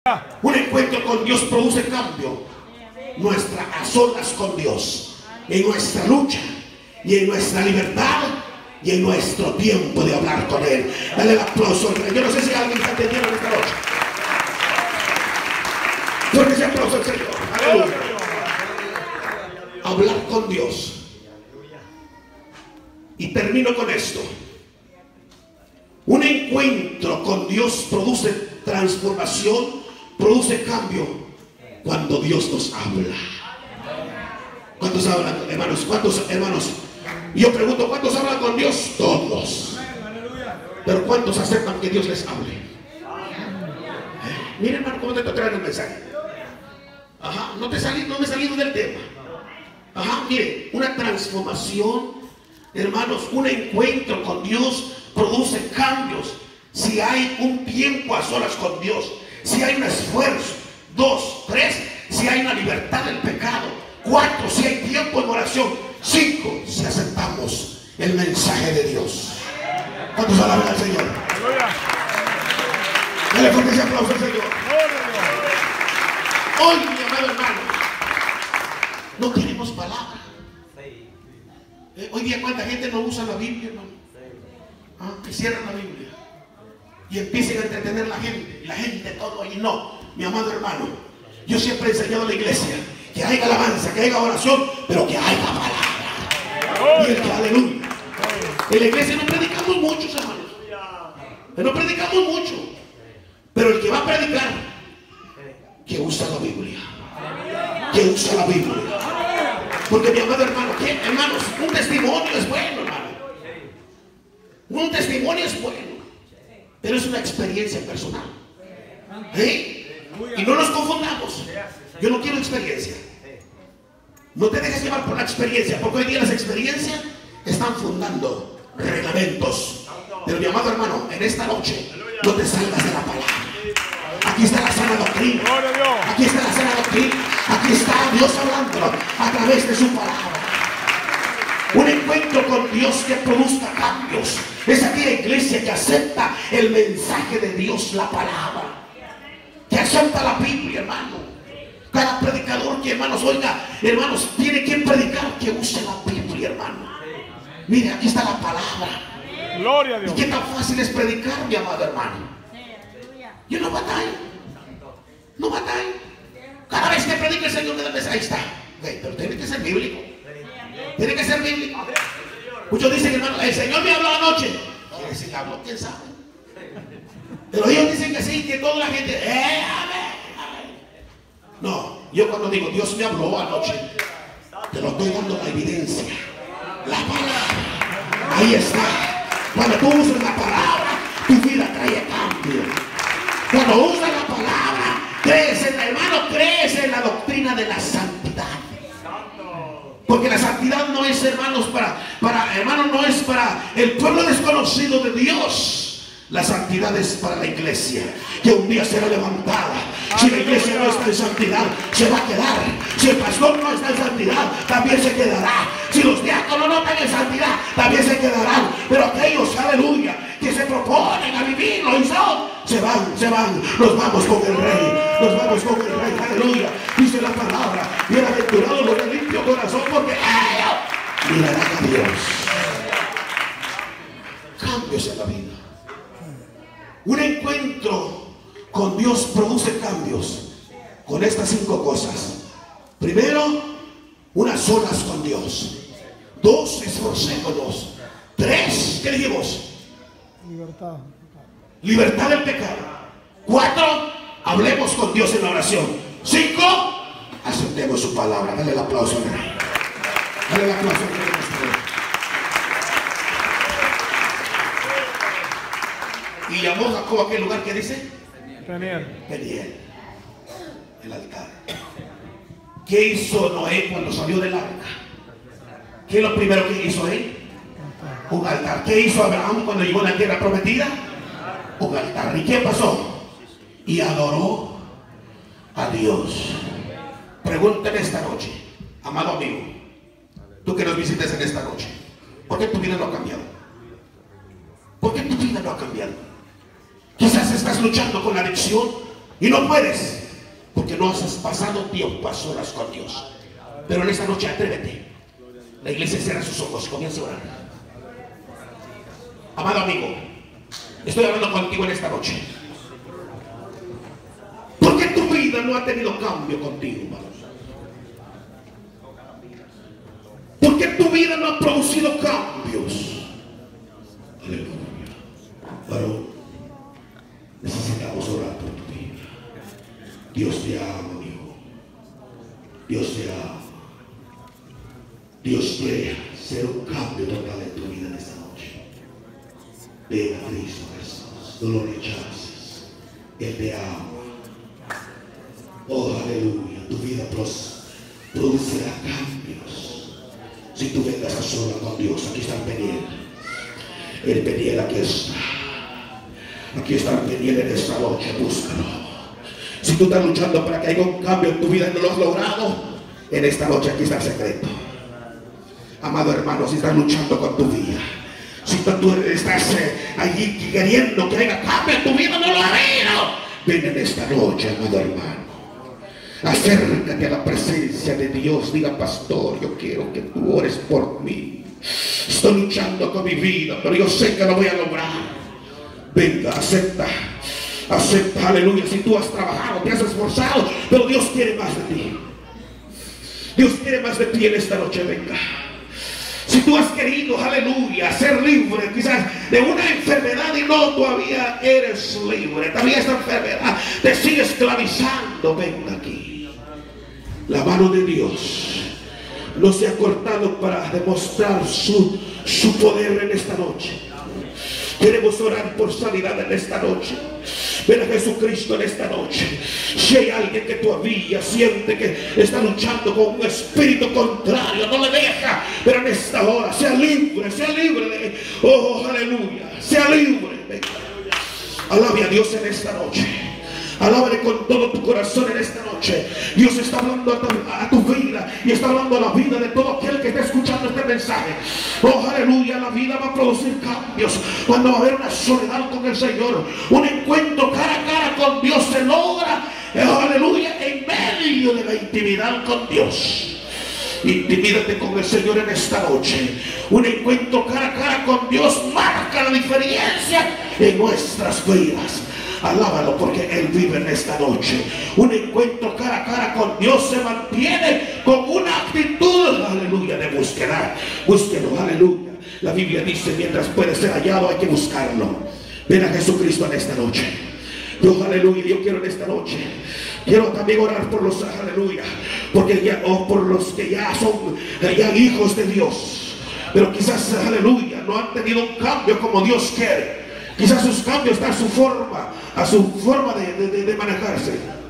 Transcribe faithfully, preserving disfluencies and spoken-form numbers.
Un encuentro con Dios produce cambio. Nuestra a solas con Dios, en nuestra lucha y en nuestra libertad y en nuestro tiempo de hablar con Él. Dale el aplauso al Rey. Yo no sé si alguien está entendiendo esta noche. Fuerte ese aplauso al Señor. Aleluya. Hablar con Dios. Y termino con esto. Un encuentro con Dios produce transformación, produce cambio cuando Dios nos habla. ¿Cuántos hablan, hermanos? ¿Cuántos, hermanos? Y yo pregunto, ¿cuántos hablan con Dios? Todos. Pero ¿cuántos aceptan que Dios les hable? ¿Eh? Mira, hermano, cómo te traen el mensaje. Ajá, no, te salí, no me he salido del tema. Ajá, mire, una transformación, hermanos, un encuentro con Dios produce cambios. Si hay un tiempo a solas con Dios, si hay un esfuerzo, dos, tres, si hay una libertad del pecado, cuatro, si hay tiempo en oración, cinco, si aceptamos el mensaje de Dios. ¿Cuántos alaban al Señor? Dale fuerte ese aplauso al Señor. Hoy, mi amado hermano, no tenemos palabra. Eh, hoy día, ¿cuánta gente no usa la Biblia, hermano? Ah, que cierran la Biblia y empiecen a entretener a la gente, y la gente todo ahí. No, mi amado hermano, yo siempre he enseñado a la iglesia que haya alabanza, que haya oración, pero que haya palabra. Y el que aleluya. En la iglesia no predicamos muchos, hermanos. No predicamos mucho, pero el que va a predicar, que usa la Biblia, que usa la Biblia. Porque mi amado hermano, ¿qué? Hermanos, un testimonio es bueno, hermano. Un testimonio es bueno, pero es una experiencia personal. ¿Eh? Y no nos confundamos. Yo no quiero experiencia. No te dejes llevar por la experiencia, porque hoy día las experiencias están fundando reglamentos. Pero mi amado hermano, en esta noche no te salgas de la palabra. Aquí está la sana doctrina. Aquí está la sana doctrina. Aquí está Dios hablando a través de su palabra. Un encuentro con Dios que produzca cambios es aquella iglesia que acepta el mensaje de Dios, la palabra, que acepta la Biblia, hermano. Cada predicador que, hermanos, oiga, hermanos, tiene que predicar, que use la Biblia, hermano. Mire, aquí está la palabra. Gloria a Dios. ¿Y qué tan fácil es predicar, mi amado hermano? Yo no batallo. No batallo. Cada vez que predica el Señor me da mensaje. Ahí está. Okay, pero tiene que ser bíblico. Tiene que ser bíblico. Muchos dicen, hermano, el Señor me habló anoche. ¿Quién es el habló? ¿Quién sabe? Pero ellos dicen que sí, que toda la gente, eh, amén, amén. No, yo cuando digo Dios me habló anoche, te lo estoy dando la evidencia. La palabra. Ahí está. Cuando tú usas la palabra, tu vida trae cambio. Cuando usas la palabra, crees en, hermano, crees en la doctrina de la santidad. Porque la santidad no es, hermanos, para, para, hermano, no es para el pueblo desconocido de Dios. La santidad es para la iglesia, que un día será levantada. Si la iglesia no está en santidad, se va a quedar. Si el pastor no está en santidad, también se quedará. Si los diáconos no están en santidad, también se quedarán. Pero aquellos, aleluya, que se proponen a vivirlo y son, se van, se van. Nos vamos con el Rey, nos vamos con el Rey, aleluya. Dice la palabra, bienaventurados los de limpio corazón, porque ellos mirarán a Dios. Cambios en la vida. Un encuentro con Dios produce cambios con estas cinco cosas. Primero, unas solas con Dios. Dos, esforcémonos. Tres, ¿qué dijimos? Libertad. Libertad del pecado. Cuatro, hablemos con Dios en la oración. Cinco, aceptemos su palabra. Dale el aplauso. Dale el aplauso. Y llamó Jacob a aquel lugar que dice Peniel. Peniel, el altar. ¿Qué hizo Noé cuando salió del arca? ¿Qué es lo primero que hizo él? Un altar. ¿Qué hizo Abraham cuando llegó a la tierra prometida? Un altar. ¿Y qué pasó? Y adoró a Dios. Pregúntame esta noche, amado amigo, tú que nos visites en esta noche, ¿por qué tu vida no ha cambiado? ¿Por qué tu vida no ha cambiado? Quizás estás luchando con la adicción, Y no puedes, porque no has pasado tiempo a solas con Dios. Pero en esta noche atrévete. La iglesia cierra sus ojos, comienza a orar. Amado amigo, estoy hablando contigo en esta noche. ¿Por qué tu vida no ha tenido cambio contigo, hermano? ¿Por qué tu vida no ha producido cambios? Aleluya. Varón, necesitamos orar por tu vida. Dios te ama, amigo. Dios te ama. Dios quiere hacer un cambio total en tu vida en esta noche. Ven a Cristo Jesús, no lo rechaces. Él te ama. Oh, aleluya. Tu vida producirá cambios si tú vengas a sola con Dios. Aquí está el Peniel. El Peniel aquí está. Aquí está el Peniel en esta noche. Búscalo. Si tú estás luchando para que haya un cambio en tu vida y no lo has logrado, en esta noche aquí está el secreto. Amado hermano, si estás luchando con tu vida, si tú estás eh, allí queriendo que haya cambio en tu vida, no lo ha habido, ven en esta noche, amado hermano. Acércate a la presencia de Dios. Diga: pastor, yo quiero que tú ores por mí. Estoy luchando con mi vida, pero yo sé que lo voy a lograr. Venga, acepta. Acepta, aleluya. Si tú has trabajado, te has esforzado, pero Dios quiere más de ti. Dios quiere más de ti en esta noche. Venga. Si tú has querido, aleluya, ser libre quizás de una enfermedad y no, todavía eres libre. Todavía esta enfermedad te sigue esclavizando. Venga aquí. La mano de Dios no se ha cortado para demostrar su, su poder en esta noche. Queremos orar por sanidad en esta noche. Ven a Jesucristo en esta noche. Si hay alguien que todavía siente que está luchando con un espíritu contrario, no le deja, pero en esta hora sea libre, sea libre de, oh, aleluya, sea libre. Venga. Alabe a Dios en esta noche. Alábale con todo tu corazón en esta noche. Dios está hablando a tu, a tu vida y está hablando a la vida de todo aquel que está escuchando este mensaje. Oh, aleluya, la vida va a producir cambios cuando va a haber una soledad con el Señor. Un encuentro cara a cara con Dios se logra, oh, aleluya, en medio de la intimidad con Dios. Intimídate con el Señor en esta noche. Un encuentro cara a cara con Dios marca la diferencia en nuestras vidas. Alábalo porque Él vive en esta noche. Un encuentro cara a cara con Dios se mantiene con una actitud, aleluya, de búsqueda. Búsquelo, aleluya. La Biblia dice: mientras puede ser hallado, hay que buscarlo. Ven a Jesucristo en esta noche. Dios, aleluya, yo quiero en esta noche, quiero también orar por los, aleluya, porque ya, oh, por los que ya son ya hijos de Dios, pero quizás, aleluya, no han tenido un cambio como Dios quiere. Quizás sus cambios están a su forma, a su forma de, de, de manejarse.